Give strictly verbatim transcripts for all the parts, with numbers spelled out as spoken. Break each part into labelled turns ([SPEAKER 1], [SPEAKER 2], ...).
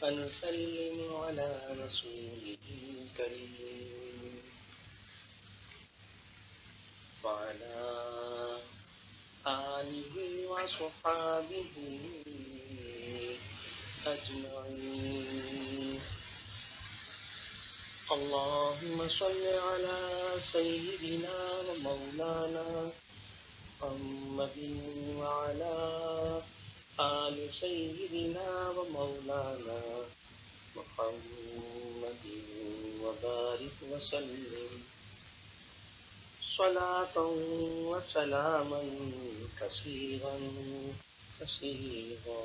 [SPEAKER 1] ونسلم على رسوله الكريم وعلى آله وصحابه أجمعين. اللهم صل على سيدنا ومولانا محمد وعلى آل سيدنا ومولانا محمد وبارك وسلم صلاة وسلاما كثيرا كثيرا.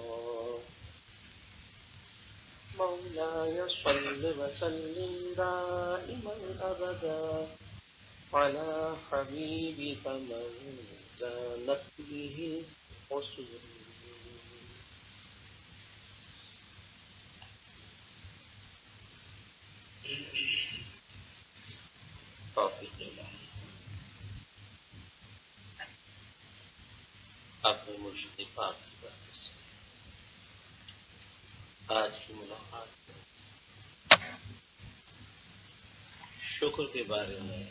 [SPEAKER 1] مولاي صل وسلم دائما أبدا على حبيبك من زانت به الحسن. توفیق الہی. اپنے مرشد پاک کی برکت سے آج کی ملاقات شکر کے بارے میں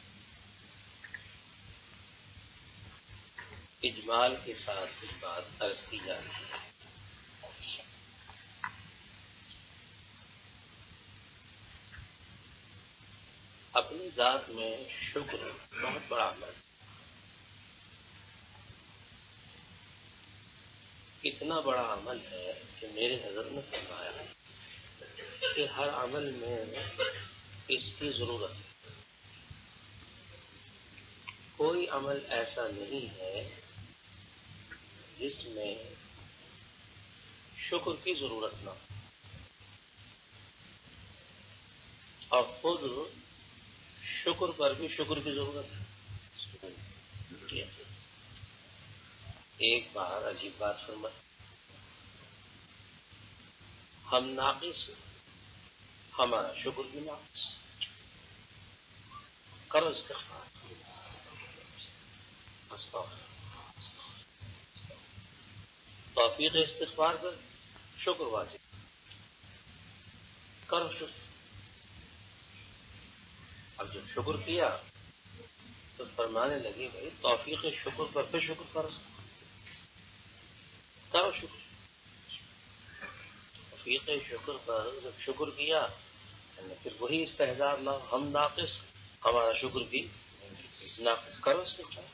[SPEAKER 1] اجمال کے ساتھ کچھ بات عرض کی جا رہی ہے. اپنی ذات میں شکر بہت بڑا عمل. اتنا بڑا عمل ہے کہ میرے حضرت نے فرمایا کہ ہر عمل میں اس کی ضرورت ہے. کوئی عمل ایسا نہیں ہے جس میں شکر کی ضرورت نہ ہو. اور خود شکر پر بھی شکر کی ضرورت ہے. ایک بار عجیب بات فرمائی. ہم ناقص ہمارا شکر بھی ناقص. کرو استغفار. توفیق استغفار پر شکر واجب. کرو شکر. اب جب شکر کیا تو فرمانے لگے بھائی توفیق شکر پر پھر شکر فرض کرو شکر. توفیق شکر پر جب شکر کیا پھر وہی استحضار لاؤ. ہم ناقص ہمارا شکر بھی ناقص. کرو استغفار.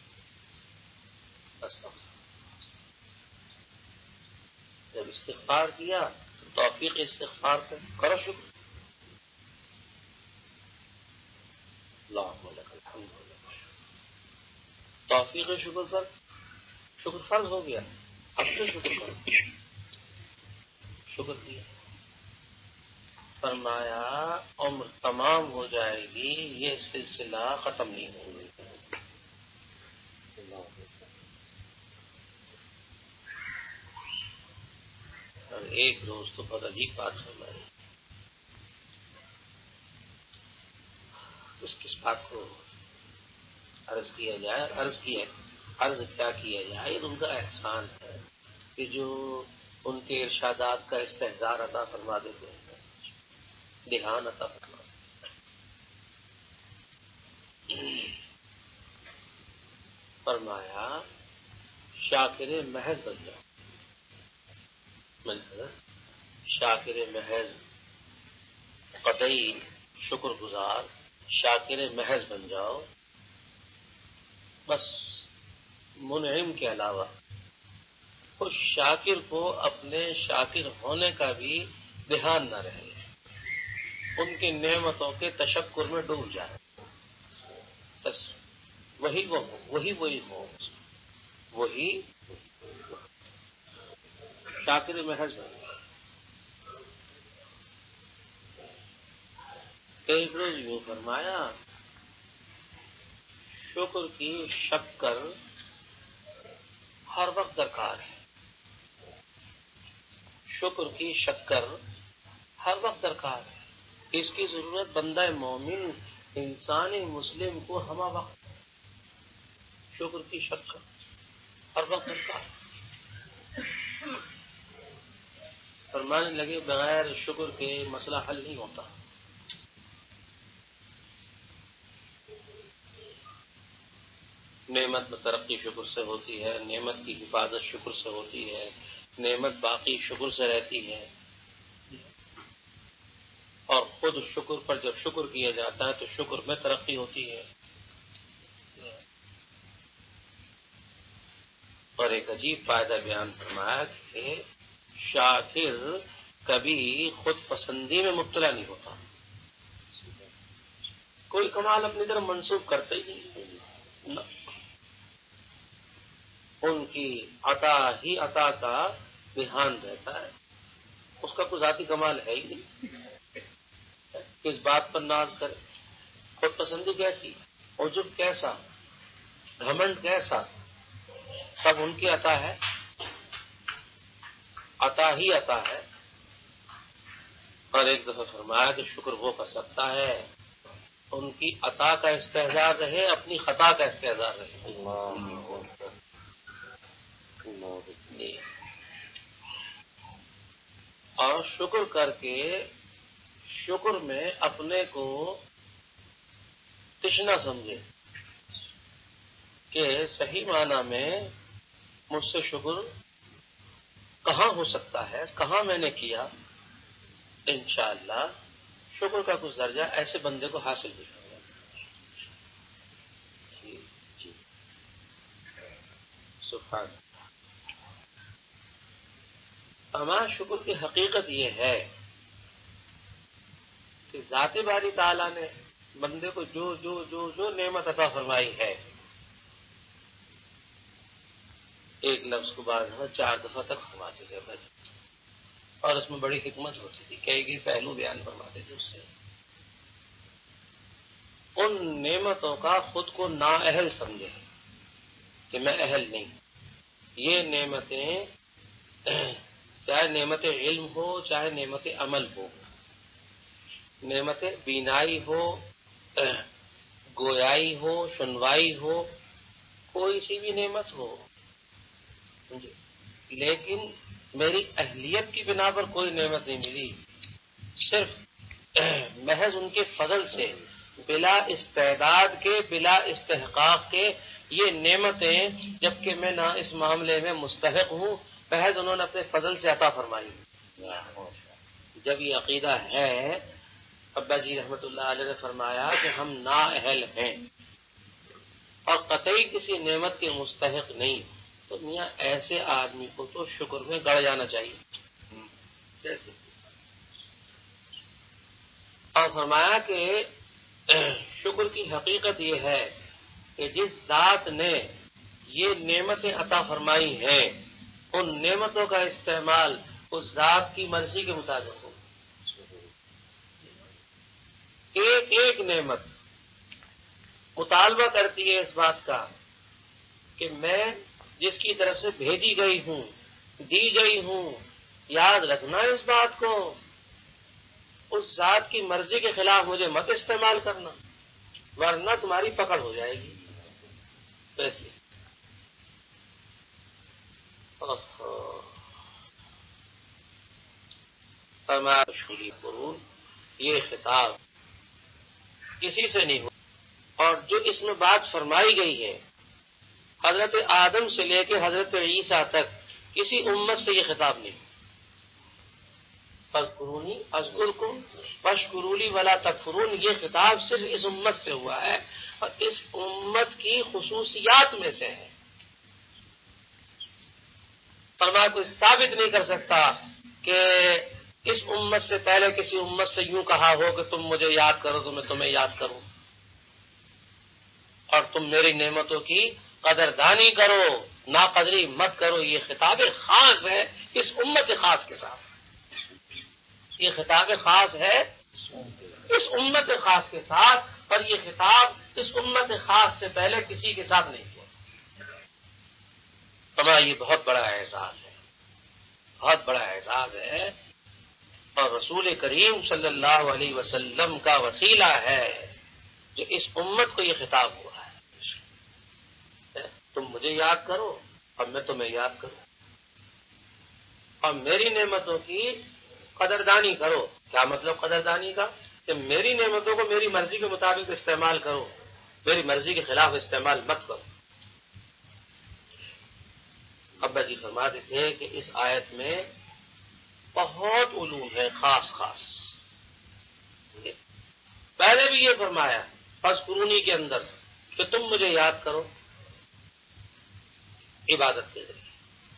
[SPEAKER 1] جب استغفار کیا تو توفیق استغفار پر کرو شکر. اللہم لک الحمد للہ. توفیق شکر پر شکر فرض ہو گیا. اب تو شکر کرو. شکر کیا. فرمایا عمر تمام ہو جائے گی یہ سلسلہ ختم نہیں ہوگا. اور ایک روز تو بہت عجیب بات فرمائی. اس کس بات کو عرض کیا جائے. عرض کیا عرض کیا کیا جائے. یہ ان کا احسان ہے کہ جو ان کے ارشادات کا استحضار عطا فرما دیتے ہیں, دھیان عطا فرما دیتے ہیں. فرمایا شاکر محض بن جاؤ. شاکر محض قطعی شکر گزار شاکر محض بن جاؤ. بس منعم کے علاوہ اس شاکر کو اپنے شاکر ہونے کا بھی دھیان نہ رہے. ان کی نعمتوں کے تشکر میں ڈوب جائے. بس وہی وہ ہو وہی وہی ہو وہی شاکر محض بن جاؤ. ایک روز یوں فرمایا شکر کی شکر ہر وقت درکار ہے. شکر کی شکر ہر وقت درکار ہے. اس کی ضرورت بندہ مومن انسانی مسلم کو ہمہ وقت شکر کی شکر ہر وقت درکار ہے. فرمانے لگے بغیر شکر کے مسئلہ حل نہیں ہوتا. نعمت میں ترقی شکر سے ہوتی ہے، نعمت کی حفاظت شکر سے ہوتی ہے، نعمت باقی شکر سے رہتی ہے. اور خود شکر پر جب شکر کیا جاتا ہے تو شکر میں ترقی ہوتی ہے. اور ایک عجیب فائدہ بیان فرمایا کہ شاکر کبھی خود پسندی میں مبتلا نہیں ہوتا. کوئی کمال اپنی طرف منسوخ کرتے ہی نہیں. ان کی عطا ہی عطا کا دھیان رہتا ہے. اس کا کوئی ذاتی کمال ہے ہی نہیں. کس بات پر ناز کرے؟ خود پسندی کیسی، عجب کیسا، گھمنڈ کیسا، سب ان کی عطا ہے. عطا ہی عطا ہے. اور ایک دفعہ فرمایا کہ شکر وہ کر سکتا ہے ان کی عطا کا استحضار رہے، اپنی خطا کا استحضار رہے. جی. اور شکر کر کے شکر میں اپنے کو تشنا سمجھے کہ صحیح معنی میں مجھ سے شکر کہاں ہو سکتا ہے، کہاں میں نے کیا. انشاءاللہ شکر کا کچھ درجہ ایسے بندے کو حاصل بھی ہوگا. جی جی سبحان اللہ. ہمارا شکر کی حقیقت یہ ہے کہ ذات باری تعالیٰ نے بندے کو جو جو جو جو نعمت عطا فرمائی ہے، ایک لفظ کو بعد چار دفعہ تک فرماتے تھے بھائی. اور اس میں بڑی حکمت ہوتی تھی، کئی کئی پہلو بیان فرماتے تھے. اس سے ان نعمتوں کا خود کو نااہل سمجھے کہ میں اہل نہیں. یہ نعمتیں چاہے نعمت علم ہو چاہے نعمت عمل ہو، نعمت بینائی ہو، گویائی ہو، سنوائی ہو، کوئی سی بھی نعمت ہو، لیکن میری اہلیت کی بنا پر کوئی نعمت نہیں ملی. صرف محض ان کے فضل سے، بلا استعداد کے، بلا استحقاق کے یہ نعمتیں، جبکہ میں نہ اس معاملے میں مستحق ہوں، محض انہوں نے اپنے فضل سے عطا فرمائی. جب یہ عقیدہ ہے، ابا جی رحمت اللہ علیہ نے فرمایا کہ ہم نااہل ہیں اور قطعی کسی نعمت کے مستحق نہیں، تو میاں ایسے آدمی کو تو شکر میں گڑ جانا چاہیے. اور فرمایا کہ شکر کی حقیقت یہ ہے کہ جس ذات نے یہ نعمتیں عطا فرمائی ہیں، ان نعمتوں کا استعمال اس ذات کی مرضی کے مطابق ہو. ایک ایک نعمت مطالبہ کرتی ہے اس بات کا کہ میں جس کی طرف سے بھیجی گئی ہوں، دی گئی ہوں، یاد رکھنا اس بات کو، اس ذات کی مرضی کے خلاف مجھے مت استعمال کرنا، ورنہ تمہاری پکڑ ہو جائے گی. ایسے مشغولی قرون یہ خطاب کسی سے نہیں ہو. اور جو اس میں بات فرمائی گئی ہے حضرت آدم سے لے کے حضرت عیسیٰ تک کسی امت سے یہ خطاب نہیں. فاذکرونی اذکرکم واشکروا لی ولا تکفرون، یہ خطاب صرف اس امت سے ہوا ہے اور اس امت کی خصوصیات میں سے ہے. فرمایا کوئی ثابت نہیں کر سکتا کہ اس امت سے پہلے کسی امت سے یوں کہا ہو کہ تم مجھے یاد کرو تو میں تمہیں یاد کروں اور تم میری نعمتوں کی قدردانی کرو، ناقدری مت کرو. یہ خطاب خاص ہے اس امت خاص کے ساتھ. یہ خطاب خاص ہے اس امت خاص کے ساتھ، اور یہ خطاب اس امت خاص سے پہلے کسی کے ساتھ نہیں کیا. ہمارا یہ بہت بڑا اعزاز ہے، بہت بڑا اعزاز ہے، اور رسول کریم صلی اللہ علیہ وسلم کا وسیلہ ہے جو اس امت کو یہ خطاب ہوا ہے. تم مجھے یاد کرو اور میں تمہیں یاد کروں. اور میری نعمتوں کی قدردانی کرو. کیا مطلب قدردانی کا؟ کہ میری نعمتوں کو میری مرضی کے مطابق استعمال کرو، میری مرضی کے خلاف استعمال مت کرو. ابا جی فرماتے تھے کہ اس آیت میں بہت علوم ہے خاص خاص. پہلے بھی یہ فرمایا فاذکرونی کے اندر کہ تم مجھے یاد کرو عبادت کے ذریعے،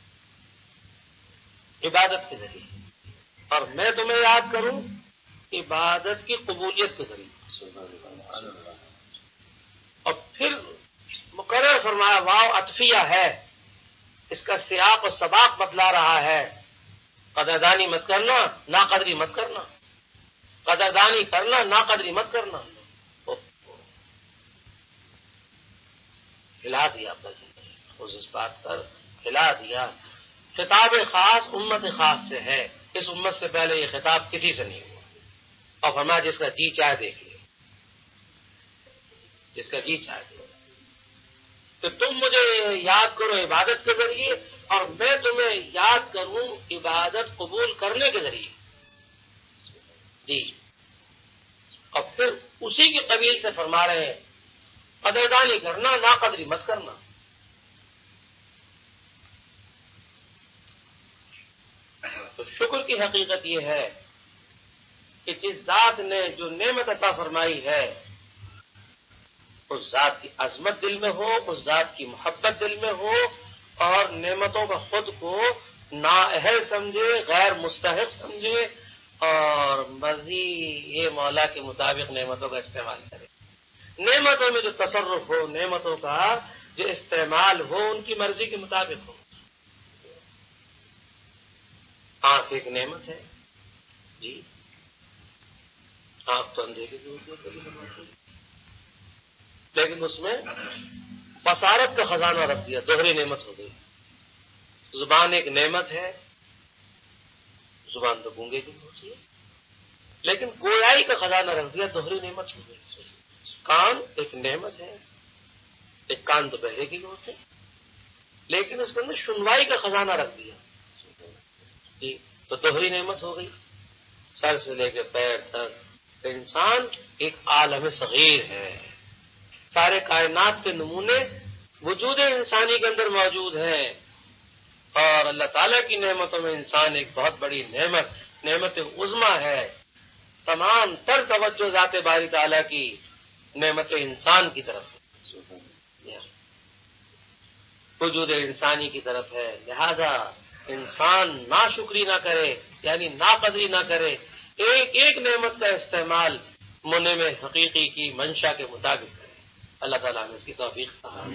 [SPEAKER 1] عبادت کے ذریعے، اور میں تمہیں یاد کروں عبادت کی قبولیت کے ذریعے. اور پھر مقرر فرمایا واو عطفیہ ہے، اس کا سیاق و سباق بتلا رہا ہے. قدردانی مت کرنا، ناقدری مت کرنا، قدردانی کرنا، ناقدری مت کرنا. ہلا دیا خود اس بات پر، ہلا دیا. خطاب خاص امت خاص سے ہے، اس امت سے پہلے یہ خطاب کسی سے نہیں ہوا. اور فرمایا جس کا جی چاہے دیکھ لے، جس کا جی چاہے دیکھ لے. تو تم مجھے یاد کرو عبادت کے ذریعے اور میں تمہیں یاد کروں عبادت قبول کرنے کے ذریعے. جی. اور پھر اسی کے قبیل سے فرما رہے ہیں قدردانی کرنا، ناقدری مت کرنا. تو شکر کی حقیقت یہ ہے کہ جس ذات نے جو نعمت عطا فرمائی ہے اس ذات کی عظمت دل میں ہو، اس ذات کی محبت دل میں ہو، اور نعمتوں کا خود کو نااہل سمجھے، غیر مستحق سمجھے، اور مرضی یہ مولا کے مطابق نعمتوں کا استعمال کرے. نعمتوں میں جو تصرف ہو، نعمتوں کا جو استعمال ہو ان کی مرضی کے مطابق ہو. آنکھ ایک نعمت ہے جی، آنکھ تو اندھیرے کی ہوتی ہے، لیکن اس میں بصارت کا خزانہ رکھ دیا، دوہری نعمت ہو گئی. زبان ایک نعمت ہے، زبان تو گونگے کی ہوتی ہے، لیکن گویائی کا خزانہ رکھ دیا، دوہری نعمت ہو گئی. کان ایک نعمت ہے، ایک کان تو بہرے کی ہوتے، لیکن اس کے اندر سنوائی کا خزانہ رکھ دیا جی، تو دوہری نعمت ہو گئی. سر سے لے کے پیر تک انسان ایک عالم صغیر ہے. سارے کائنات کے نمونے وجود انسانی کے اندر موجود ہیں، اور اللہ تعالیٰ کی نعمتوں میں انسان ایک بہت بڑی نعمت، نعمت عظمیٰ ہے. تمام تر توجہ ذات باری تعالیٰ کی نعمت انسان کی طرف ہے، وجود انسانی کی طرف ہے. لہذا انسان ناشکری نہ کرے، یعنی ناقدری نہ کرے، ایک ایک نعمت کا استعمال منع میں حقیقی کی منشا کے مطابق کرے. اللہ تعالیٰ نے اس کی توفیق.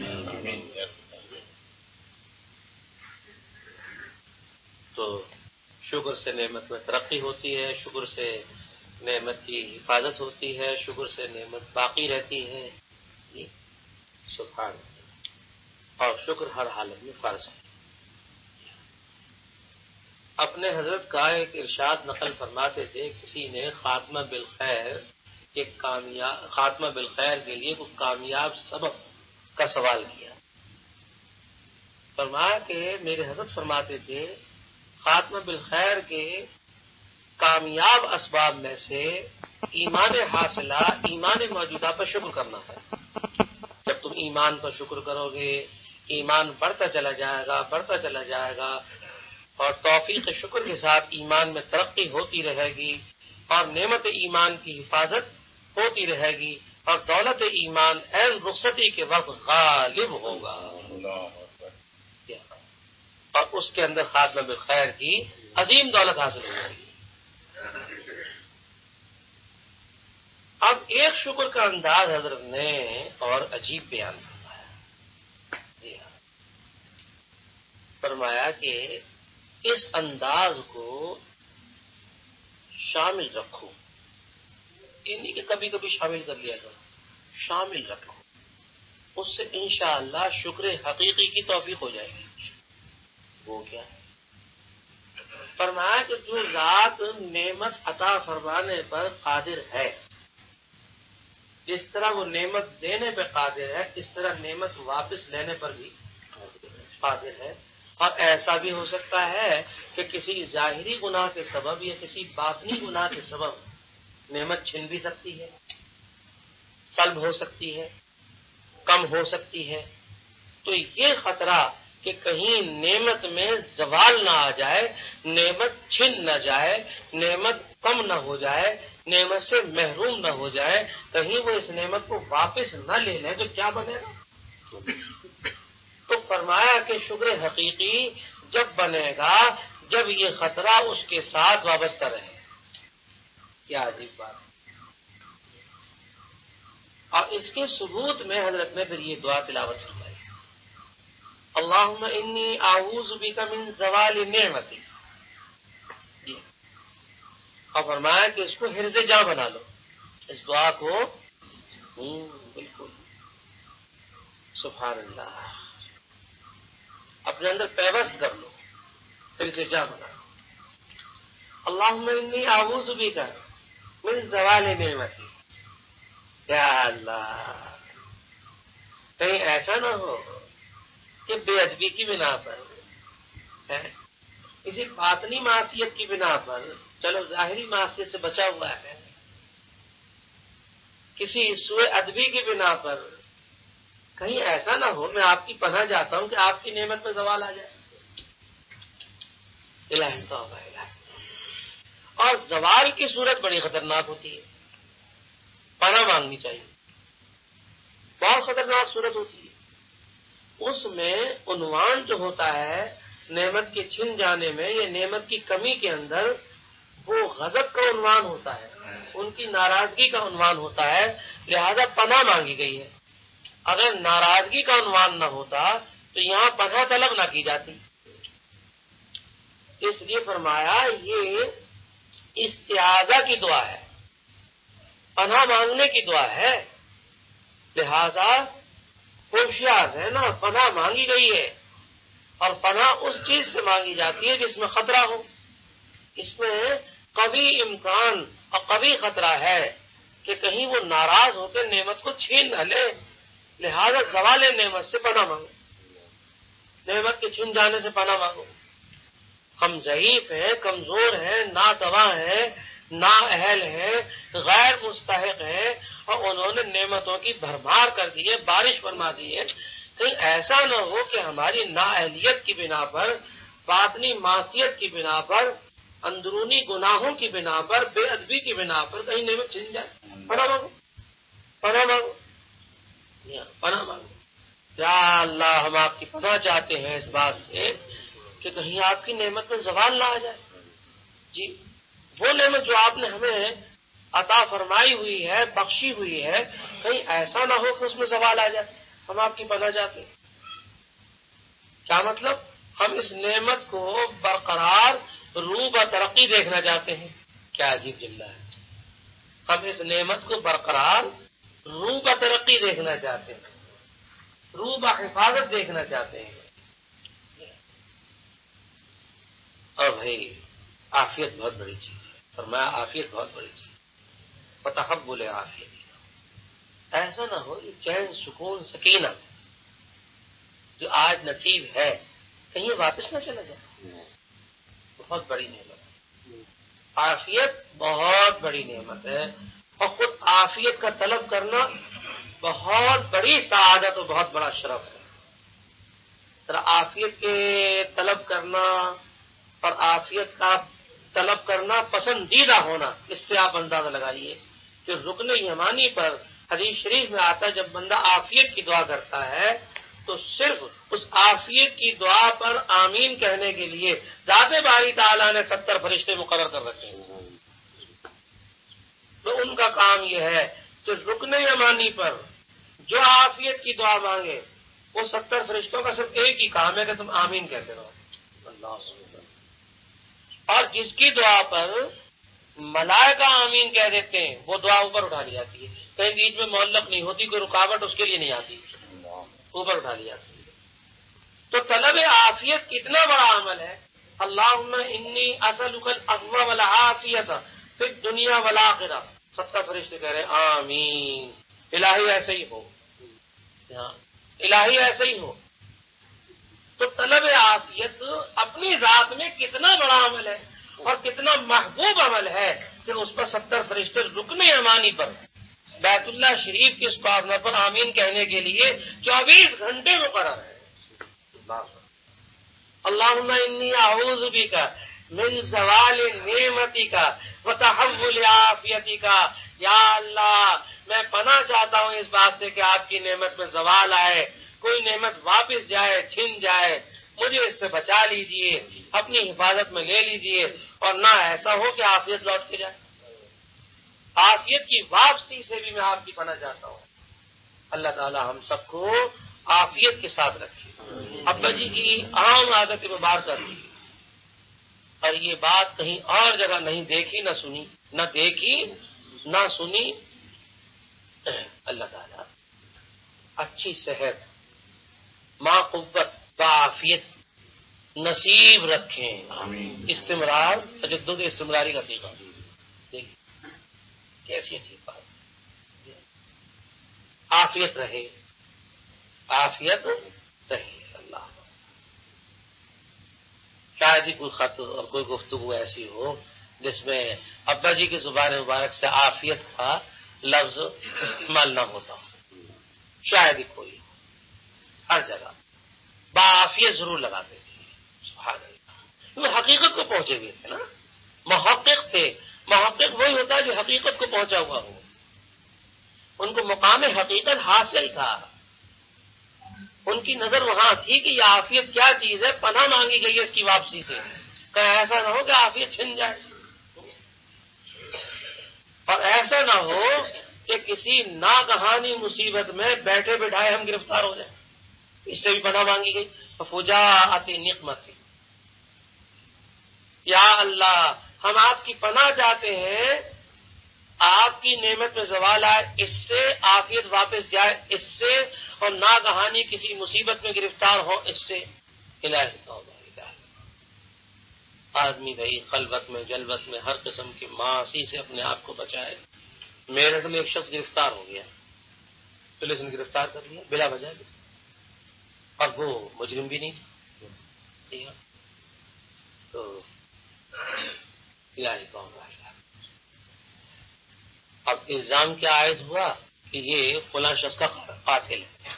[SPEAKER 1] تو شکر سے نعمت میں ترقی ہوتی ہے، شکر سے نعمت کی حفاظت ہوتی ہے، شکر سے نعمت باقی رہتی ہے. سبحان اللہ. اور شکر ہر حالت میں فرض ہے. اپنے حضرت کا ایک ارشاد نقل فرماتے تھے، کسی نے خاتمہ بالخیر ایک کامیاب خاتمہ بالخیر کے لیے کوئی کامیاب سبب کا سوال کیا. فرمایا کہ میرے حضرت فرماتے تھے خاتمہ بالخیر کے کامیاب اسباب میں سے ایمان حاصلہ، ایمان موجودہ پر شکر کرنا ہے. جب تم ایمان پر شکر کرو گے، ایمان بڑھتا چلا جائے گا، بڑھتا چلا جائے گا، اور توفیق شکر کے ساتھ ایمان میں ترقی ہوتی رہے گی، اور نعمت ایمان کی حفاظت ہوتی رہے گی، اور دولت ایمان عین رخصتی کے وقت غالب ہوگا، اور اس کے اندر خاتمہ بالخیر کی عظیم دولت حاصل ہوگی. اب ایک شکر کا انداز حضرت نے اور عجیب بیان فرمایا. جی ہاں، فرمایا کہ اس انداز کو شامل رکھو، یہ نہیں کہ کبھی کبھی شامل کر لیا جائے، شامل رکھو، اس سے انشاءاللہ شکر حقیقی کی توفیق ہو جائے گی. وہ کیا ہے؟ فرمایا کہ جو ذات نعمت عطا فرمانے پر قادر ہے، جس طرح وہ نعمت دینے پہ قادر ہے، اس طرح نعمت واپس لینے پر بھی قادر ہے. اور ایسا بھی ہو سکتا ہے کہ کسی ظاہری گناہ کے سبب یا کسی باطنی گناہ کے سبب نعمت چھن بھی سکتی ہے، سلب ہو سکتی ہے، کم ہو سکتی ہے. تو یہ خطرہ کہ کہیں نعمت میں زوال نہ آ جائے، نعمت چھن نہ جائے، نعمت کم نہ ہو جائے، نعمت سے محروم نہ ہو جائے، کہیں وہ اس نعمت کو واپس نہ لے لیں تو کیا بنے گا؟ تو فرمایا کہ شکر حقیقی جب بنے گا جب یہ خطرہ اس کے ساتھ وابستہ رہے. کیا عجیب بات ہے. اور اس کے ثبوت میں حضرت نے پھر یہ دعا تلاوت فرمائی، اللہم انی اعوذ بک من زوال نعمتی. اور فرمایا کہ اس کو حرز جاں بنا لو، اس دعا کو. بالکل سبحان اللہ، اپنے اندر پیوست کر لو، حرز جاں بنا لو. اللہم انی اعوذ بک من زوال نعمتی. یا اللہ، کہیں ایسا نہ ہو کہ بے ادبی کی بنا پر، کسی باطنی معصیت کی بنا پر، چلو ظاہری معصیت سے بچا ہوا ہے، کسی سوء ادبی کی بنا پر کہیں ایسا نہ ہو، میں آپ کی پناہ جاتا ہوں کہ آپ کی نعمت میں زوال آ جائے. الہی توبہ الہی. اور زوال کی صورت بڑی خطرناک ہوتی ہے، پناہ مانگنی چاہیے. بہت خطرناک صورت ہوتی ہے. اس میں عنوان جو ہوتا ہے نعمت کے چھن جانے میں یا نعمت کی کمی کے اندر، وہ غضب کا عنوان ہوتا ہے، ان کی ناراضگی کا عنوان ہوتا ہے، لہذا پناہ مانگی گئی ہے. اگر ناراضگی کا عنوان نہ ہوتا تو یہاں پناہ طلب نہ کی جاتی. اس لیے فرمایا یہ استعاذہ کی دعا ہے، پناہ مانگنے کی دعا ہے، لہذا ہوشیار ہے نا، پناہ مانگی گئی ہے. اور پناہ اس چیز سے مانگی جاتی ہے جس میں خطرہ ہو، اس میں کبھی امکان اور کبھی خطرہ ہے کہ کہیں وہ ناراض ہو کے نعمت کو چھین نہ لے، لہذا زوال نعمت سے پناہ مانگو، نعمت کے چھن جانے سے پناہ مانگو. ہم ضعیف ہیں، کمزور ہیں، نادوا ہیں، نا اہل ہیں، غیر مستحق ہیں، اور انہوں نے نعمتوں کی بھرمار کر دی ہے، بارش فرما دی ہے. کہیں ایسا نہ ہو کہ ہماری نااہلیت کی بنا پر، باطنی معصیت کی بنا پر، اندرونی گناہوں کی بنا پر، بے ادبی کی بنا پر کہیں نعمت چھن جائے. پناہ مانگو، پناہ مانگو، پناہ مانگو. یا اللہ، ہم آپ کی پناہ چاہتے ہیں اس بات سے کہ کہیں آپ کی نعمت میں زوال نہ آ جائے. جی، وہ نعمت جو آپ نے ہمیں عطا فرمائی ہوئی ہے، بخشی ہوئی ہے، کہیں ایسا نہ ہو کہ اس میں زوال آ جائے. ہم آپ کی پناہ چاہتے ہیں. کیا مطلب؟ ہم اس نعمت کو برقرار روح و ترقی دیکھنا چاہتے ہیں. کیا عجیب جملہ ہے. ہم اس نعمت کو برقرار روح و ترقی دیکھنا چاہتے ہیں، روح و حفاظت دیکھنا چاہتے ہیں. اور بھائی عافیت بہت بڑی چیز ہے، فرمایا عافیت بہت بڑی چیز ہے. فتحب بولے عافیت، ایسا نہ ہو یہ چین سکون سکینہ جو آج نصیب ہے کہیں واپس نہ چلا جائے. بہت بڑی نعمت ہے، عافیت بہت بڑی نعمت ہے. اور خود عافیت کا طلب کرنا بہت بڑی سعادت اور بہت بڑا شرف ہے. ذرا عافیت کے طلب کرنا اور عافیت کا طلب کرنا پسندیدہ ہونا، اس سے آپ اندازہ لگائیے کہ رکن یمانی پر حدیث شریف میں آتا ہے جب بندہ عافیت کی دعا کرتا ہے تو صرف اس عافیت کی دعا پر آمین کہنے کے لیے ذات باری تعالیٰ نے ستر فرشتے مقرر کر رکھے ہیں. تو ان کا کام یہ ہے کہ رکن یمانی پر جو عافیت کی دعا مانگے وہ ستر فرشتوں کا صرف ایک ہی کام ہے کہ تم آمین کہتے رہو. اللہ. اور جس کی دعا پر ملائکہ آمین کہہ دیتے ہیں وہ دعا اوپر اٹھا لی جاتی ہے، کہیں بیچ میں معلق نہیں ہوتی، کوئی رکاوٹ اس کے لیے نہیں آتی، اوپر اٹھا لی جاتی ہے. تو طلب عافیت کتنا بڑا عمل ہے. اللہم انی اسألک العفو والعافیت فی الدنیا والآخرہ. ستر فرشتے کہہ رہے ہیں آمین. الہی ایسے ہی ہو، الہی ایسے ہی ہو. تو طلب عافیت اپنی ذات میں کتنا بڑا عمل ہے اور کتنا محبوب عمل ہے کہ اس پر ستر فرشتے رکن امانی پر بیت اللہ شریف کے اس پارنا پر آمین کہنے کے لیے چوبیس گھنٹے مقرر ہے۔ اللہم انی اعوذ بک من زوال نعمتک وتحول عافیتک، یا اللہ میں پناہ چاہتا ہوں اس بات سے کہ آپ کی نعمت میں زوال آئے، کوئی نعمت واپس جائے، چھن جائے، مجھے اس سے بچا لیجئے، اپنی حفاظت میں لے لیجئے، اور نہ ایسا ہو کہ عافیت لوٹ کے جائے۔ عافیت کی واپسی سے بھی میں آپ کی پناہ چاہتا ہوں۔ اللہ تعالی ہم سب کو عافیت کے ساتھ رکھے۔ ابا جی کی عام عادت مبارکہ تھی، اور یہ بات کہیں اور جگہ نہیں دیکھی نہ سنی، نہ دیکھی نہ سنی۔ اللہ تعالی اچھی صحت، ماں قوت، عافیت نصیب رکھیں۔ استمرار، تجدد استمراری کا صیغہ دیکھیں کیسی اچھی بات، عافیت رہے، عافیت رہے۔ اللہ شاید ہی کوئی خط اور کوئی گفتگو ایسی ہو جس میں ابا جی کی زبان مبارک سے عافیت کا لفظ استعمال نہ ہوتا ہو، شاید ہی کوئی، ہر جگہ بعافیت ضرور لگاتے تھے۔ سبحان اللہ، وہ حقیقت کو پہنچے ہوئے تھے نا، محقق تھے۔ محقق وہی ہوتا ہے جو حقیقت کو پہنچا ہوا ہو، ان کو مقام حقیقت حاصل تھا، ان کی نظر وہاں تھی کہ یہ عافیت کیا چیز ہے، پناہ مانگی گئی ہے اس کی واپسی سے، کہیں ایسا نہ ہو کہ عافیت چھن جائے، اور ایسا نہ ہو کہ کسی ناگہانی مصیبت میں بیٹھے بٹھائے ہم گرفتار ہو جائیں، اس سے بھی پناہ مانگی گئی۔ فجاءت نقمتی، یا اللہ ہم آپ کی پناہ چاہتے ہیں، آپ کی نعمت میں زوال آئے اس سے، عافیت واپس جائے اس سے، اور ناگہانی کسی مصیبت میں گرفتار ہو اس سے۔ الہی توبہ، الہی آدمی بھائی خلوت میں جلوت میں ہر قسم کی معاصی سے اپنے آپ کو بچائے۔ میرٹھ میں ایک شخص گرفتار ہو گیا، پولیس نے گرفتار کر لیا بلا وجہ، اور وہ مجرم بھی نہیں تھا، تو الہی توبہ۔ اب الزام کیا عائد ہوا کہ یہ فلاں شخص کا قاتل ہے،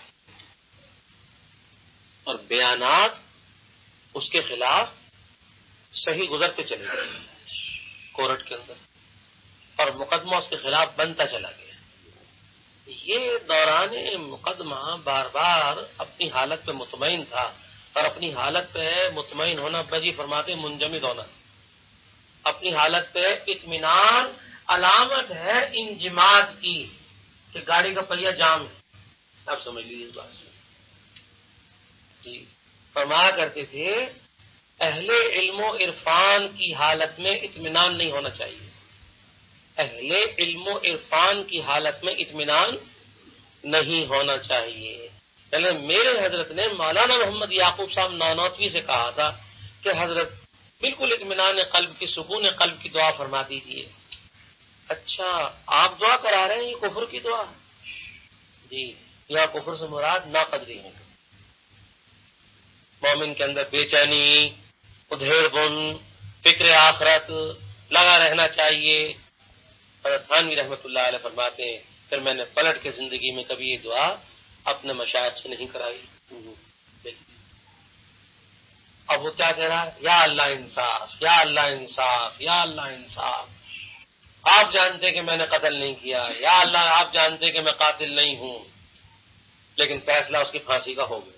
[SPEAKER 1] اور بیانات اس کے خلاف صحیح گزرتے چلے گئے کورٹ کے اندر، اور مقدمہ اس کے خلاف بنتا چلا گیا۔ یہ دوران مقدمہ بار بار اپنی حالت پہ مطمئن تھا، اور اپنی حالت پہ مطمئن ہونا بجی فرماتے منجمد ہونا، اپنی حالت پہ اطمینان علامت ہے انجماد کی، کہ گاڑی کا پہیہ جام ہے۔ آپ سمجھ لیجیے اس بات سے جی، فرمایا کرتے تھے اہل علم و عرفان کی حالت میں اطمینان نہیں ہونا چاہیے، اہل علم و عرفان کی حالت میں اطمینان نہیں ہونا چاہیے۔ پہلے میرے حضرت نے مولانا محمد یعقوب صاحب نانوتوی سے کہا تھا کہ حضرت بالکل اطمینان قلب کی، سکون قلب کی دعا فرما دیجیے۔ اچھا آپ دعا کرا رہے ہیں، یہ کفر کی دعا جی، یا کفر سے مراد ناقدری ہے۔ مومن کے اندر بے چینی، ادھیڑ بن، فکر آخرت لگا رہنا چاہیے۔ حضرت تھانوی رحمۃ اللہ علیہ فرماتے ہیں پھر میں نے پلٹ کے زندگی میں کبھی یہ دعا اپنے مشائخ سے نہیں کرائی۔ اب وہ کیا کہہ رہا ہے؟ یا اللہ انصاف، یا اللہ انصاف، یا اللہ انصاف، آپ جانتے کہ میں نے قتل نہیں کیا، یا اللہ آپ جانتے کہ میں قاتل نہیں ہوں، لیکن فیصلہ اس کی پھانسی کا ہو گیا،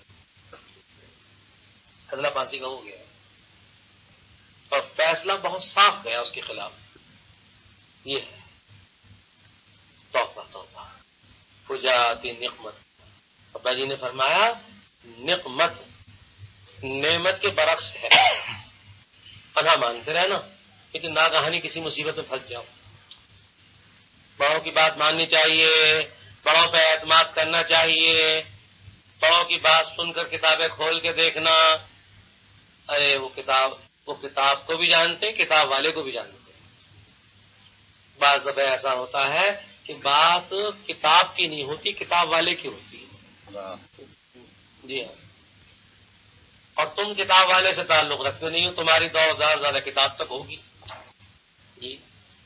[SPEAKER 1] فیصلہ پھانسی کا ہو گیا، اور فیصلہ بہت صاف گیا اس کے خلاف۔ یہ ہے توبہ، توبہ فجاءت نقمت۔ ابا جی نے فرمایا نقمت نعمت کے برعکس ہے، پناہ مانگتے رہنا، لیکن ناگہانی کسی مصیبت میں پھنس جاؤ۔ بڑوں کی بات ماننی چاہیے، بڑوں پہ اعتماد کرنا چاہیے، بڑوں کی بات سن کر کتابیں کھول کے دیکھنا۔ ارے وہ کتاب وہ کتاب کو بھی جانتے، کتاب والے کو بھی جانتے۔ بعض دفعہ ایسا ہوتا ہے کہ بات کتاب کی نہیں ہوتی، کتاب والے کی ہوتی ہے۔ جی ہاں، اور تم کتاب والے سے تعلق رکھتے نہیں ہو، تمہاری دو ہزار زیادہ کتاب تک ہوگی. جی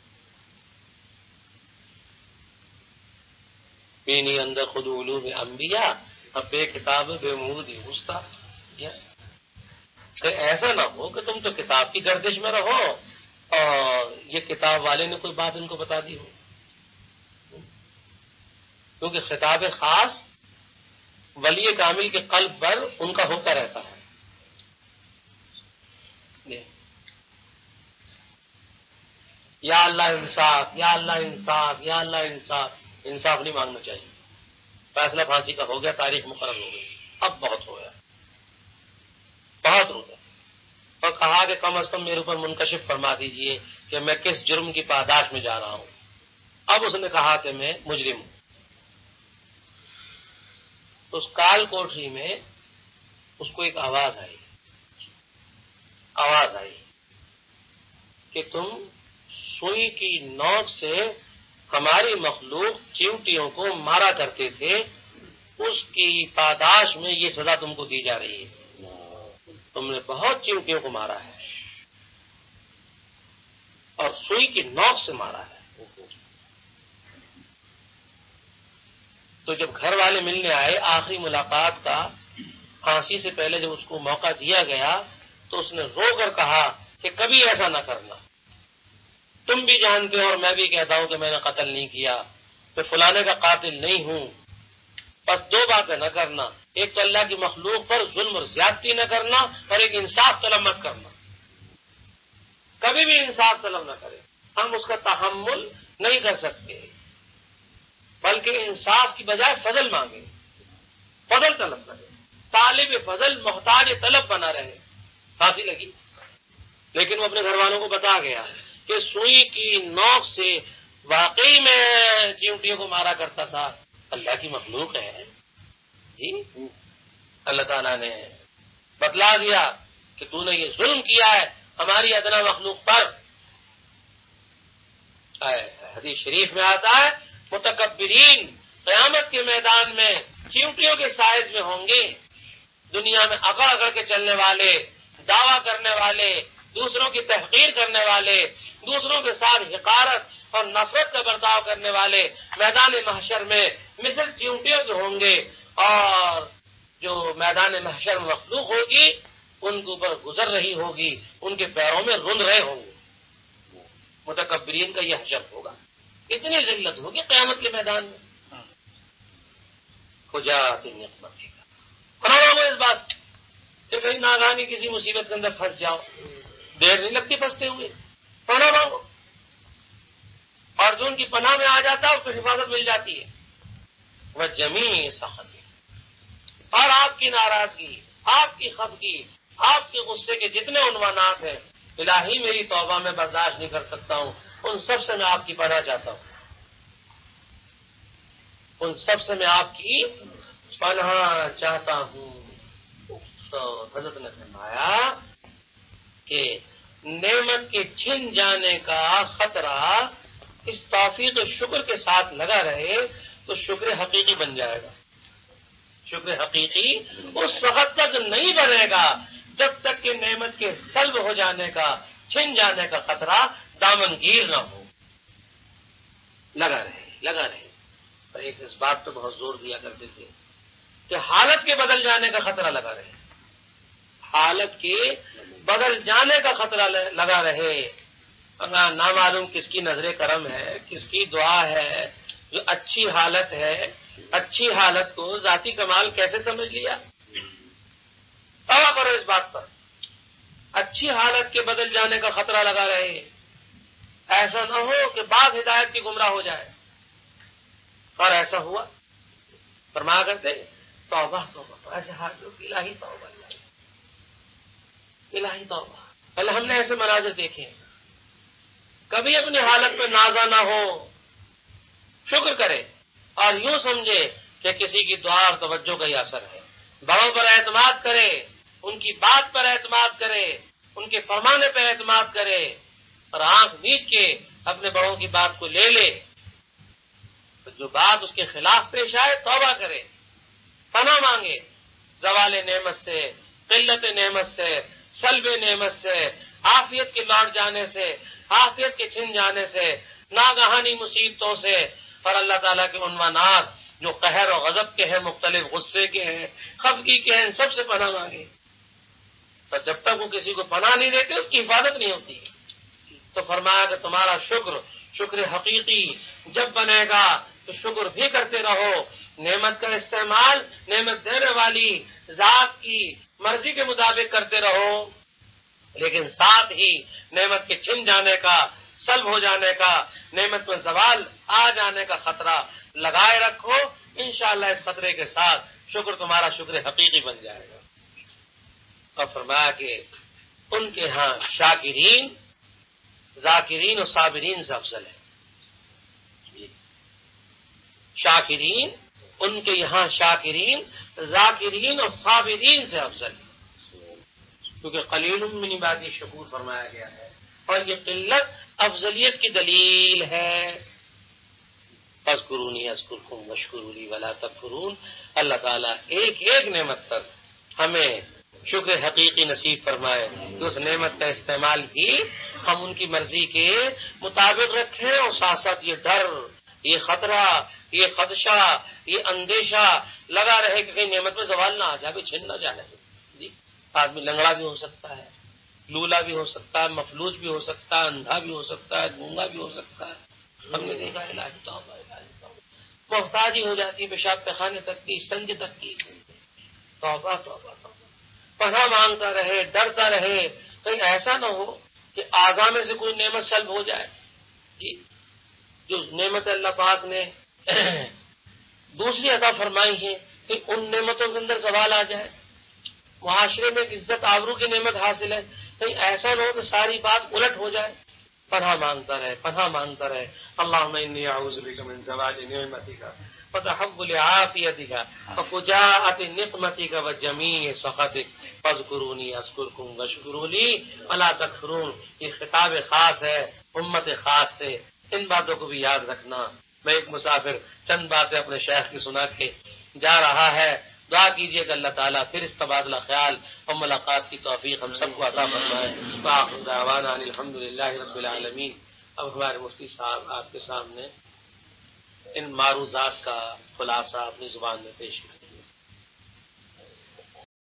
[SPEAKER 1] بینی اندر خود علوم انبیاء، اب بے کتاب بے مود گستا. کہ ایسا نہ ہو کہ تم تو کتاب کی گردش میں رہو اور یہ کتاب والے نے کوئی بات ان کو بتا دی ہو. کیونکہ خطاب خاص ولی کامل کے قلب پر ان کا ہوتا رہتا ہے. یا اللہ انصاف، یا اللہ انصاف، یا اللہ انصاف. انصاف نہیں مانگنا چاہیے. فیصلہ پھانسی کا ہو گیا، تاریخ مقرر ہو گئی، اب بہت ہو گیا، بہت ہو گیا. اور کہا کہ کم از کم میرے اوپر منکشف فرما دیجئے کہ میں کس جرم کی پاداش میں جا رہا ہوں. اب اس نے کہا کہ میں مجرم ہوں. تو اس کال کوٹری میں اس کو ایک آواز آئی، آواز آئی کہ تم سوئی کی نوک سے ہماری مخلوق چیونٹیوں کو مارا کرتے تھے، اس کی پاداش میں یہ سزا تم کو دی جا رہی ہے. تم نے بہت چیونٹیوں کو مارا ہے اور سوئی کی نوک سے مارا ہے. تو جب گھر والے ملنے آئے آخری ملاقات کا، پھانسی سے پہلے جب اس کو موقع دیا گیا تو اس نے رو کر کہا کہ کبھی ایسا نہ کرنا. تم بھی جانتے ہو اور میں بھی کہتا ہوں کہ میں نے قتل نہیں کیا، میں فلانے کا قاتل نہیں ہوں. بس دو باتیں نہ کرنا، ایک تو اللہ کی مخلوق پر ظلم اور زیادتی نہ کرنا، اور ایک انصاف طلب مت کرنا. کبھی بھی انصاف طلب نہ کرے. ہم اس کا تحمل نہیں کر سکتے، بلکہ انصاف کی بجائے فضل مانگے، فضل طلب کرے. طالب فضل محتاج طلب بنا رہے. پھانسی لگی، لیکن وہ اپنے گھر والوں کو بتا گیا کہ سوئی کی نوک سے واقعی میں چیونٹیوں کو مارا کرتا تھا. اللہ کی مخلوق ہے جی. اللہ تعالیٰ نے بتلا دیا کہ تو نے یہ ظلم کیا ہے ہماری ادنا مخلوق پر. حدیث شریف میں آتا ہے متکبرین قیامت کے میدان میں چیونٹیوں کے سائز میں ہوں گے. دنیا میں اکڑ اکڑ کے چلنے والے، دعویٰ کرنے والے، دوسروں کی تحقیر کرنے والے، دوسروں کے ساتھ حقارت اور نفرت کا برتاؤ کرنے والے میدان محشر میں مثل چیونٹیوں کے ہوں گے. اور جو میدان محشر میں مخلوق ہوگی ان کے اوپر گزر رہی ہوگی، ان کے پیروں میں رند رہے ہوں گے. متکبرین کا یہ حشر ہوگا. اتنی ذلت ہوگی قیامت کے میدان میں. خجات نقمت گا بناؤ گے اس بات سے کہ کہیں ناگہانی کسی مصیبت کے اندر پھنس جاؤ. دیر نہیں لگتی پھنستے ہوئے، پناہ مانگو. اور جو ان کی پناہ میں آ جاتا ہے اس کو حفاظت مل جاتی ہے. وہ جمی سخت، اور آپ کی ناراضگی، آپ کی خفگی، آپ کے غصے کے جتنے عنوانات ہیں، الہی میری توبہ میں برداشت نہیں کر سکتا ہوں. ان سب سے میں آپ کی پناہ چاہتا ہوں، ان سب سے میں آپ کی پناہ چاہتا ہوں. تو حضرت نے فرمایا کہ نعمت کے چھن جانے کا خطرہ اس توفیق شکر کے ساتھ لگا رہے تو شکر حقیقی بن جائے گا. شکر حقیقی اس وقت تک نہیں بنے گا جب تک کہ نعمت کے سلب ہو جانے کا، چھن جانے کا خطرہ دامنگیر نہ ہو. لگا رہے لگا رہے اور ایک اس بات پہ بہت زور دیا کرتے تھے کہ حالت کے بدل جانے کا خطرہ لگا رہے. حالت کے بدل جانے کا خطرہ لگا رہے. نہ معلوم کس کی نظر کرم ہے، کس کی دعا ہے، جو اچھی حالت ہے، اچھی حالت کو ذاتی کمال کیسے سمجھ لیا. توبہ کرو اس بات پر. اچھی حالت کے بدل جانے کا خطرہ لگا رہے. ایسا نہ ہو کہ بعض ہدایت کی گمراہ ہو جائے. اور ایسا ہوا فرمایا کرتے توبہ توبہ ایسے حالوں کی الہی توبہ الہی توبہ. پہلے ہم نے ایسے مناظر دیکھے. کبھی اپنی حالت پہ نازا نہ ہو، شکر کرے اور یوں سمجھے کہ کسی کی دعا اور توجہ کا ہی اثر ہے. بڑوں پر اعتماد کرے، ان کی بات پر اعتماد کرے، ان کے فرمانے پر اعتماد کرے اور آنکھ نیچ کے اپنے بڑوں کی بات کو لے لے. تو جو بات اس کے خلاف پیش آئے توبہ کرے، پناہ مانگے زوال نعمت سے، قلت نعمت سے، سلب نعمت سے، عافیت کے لوٹ جانے سے، عافیت کے چھن جانے سے، ناگہانی مصیبتوں سے، اور اللہ تعالیٰ کے عنوانات جو قہر و غضب کے ہیں، مختلف غصے کے ہیں، خفگی کے ہیں، ان سب سے پناہ مانگے. پر جب تک وہ کسی کو پناہ نہیں دیتے اس کی حفاظت نہیں ہوتی. تو فرمایا کہ تمہارا شکر شکر حقیقی جب بنے گا تو شکر بھی کرتے رہو. نعمت کا استعمال نعمت دینے والی ذات کی مرضی کے مطابق کرتے رہو، لیکن ساتھ ہی نعمت کے چھن جانے کا، سلب ہو جانے کا، نعمت میں زوال آ جانے کا خطرہ لگائے رکھو. انشاءاللہ اس خطرے کے ساتھ شکر تمہارا شکر حقیقی بن جائے گا. اور فرمایا کہ ان کے ہاں شاکرین ذاکرین اور صابرین سے افضل ہے. شاکرین ان کے یہاں شاکرین ذاکرین اور صابرین سے افضل ہے، کیونکہ قلیل من عبادی شکور فرمایا گیا ہے، اور یہ قلت افضلیت کی دلیل ہے. فاذکرونی اذکرکم واشکروا لی ولا تکفرون. اللہ تعالیٰ ایک ایک نعمت پر ہمیں شکر حقیقی نصیب فرمائے کہ اس نعمت کا استعمال بھی ہم ان کی مرضی کے مطابق رکھیں، اور ساتھ ساتھ یہ ڈر، یہ خطرہ، یہ خدشہ، یہ اندیشہ لگا رہے کہ کہیں نعمت میں زوال نہ آ جائے، چھن نہ جائے. جی آدمی لنگڑا بھی ہو سکتا ہے، لولا بھی ہو سکتا ہے، مفلوج بھی ہو سکتا ہے، اندھا بھی ہو سکتا ہے، گونگا بھی ہو سکتا ہے. ہم نے دیکھا علاج توبہ علاج توبہ محتاجی ہو جاتی ہے پیشاب پیخانے تک کی، استنجے تک کی. توبہ توبہ توبہ پناہ مانگتا رہے، ڈرتا رہے کہیں ایسا نہ ہو کہ اعضاء میں سے کوئی نعمت سلب ہو جائے. جی جو نعمت اللہ پاک نے دوسری عطا فرمائی ہے کہ ان نعمتوں کے اندر زوال آ جائے. معاشرے میں عزت آبرو کی نعمت حاصل ہے، کہیں ایسا نہ ہو کہ ساری بات الٹ ہو جائے. پناہ مانگتا رہے، پناہ مانگتا رہے. اللہم انی اعوذ بک من زوال نعمتک وتحول عافیتک وفجاءۃ نقمتک وجمیع سخطک فاذکرونی اذکرکم واشکروا لی ولا تکفرون. یہ خطاب خاص ہے امت خاص سے. ان باتوں کو بھی یاد رکھنا. میں ایک مسافر چند باتیں اپنے شیخ کی سنا کے جا رہا ہے. دعا کیجیے کہ اللہ تعالیٰ پھر اس تبادلہ خیال اور ملاقات کی توفیق ہم سب کو عطا فرمائے. وآخر دعوانا ان الحمد للہ رب العالمین. اب ہمارے مفتی صاحب آپ کے سامنے ان معروضات کا خلاصہ اپنی زبان میں پیش کریں.